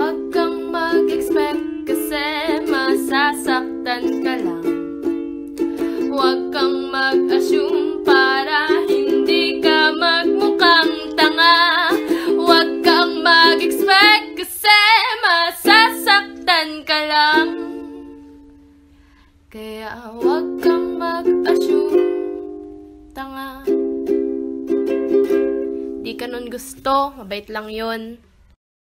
Huwag kang mag-expect kasi masasaktan ka lang. Huwag kang mag-assume para hindi ka magmukhang tanga. Huwag kang mag-expect kasi masasaktan ka lang. Kaya huwag kang mag-assume, tanga. Di ka nun gusto, mabait lang yun.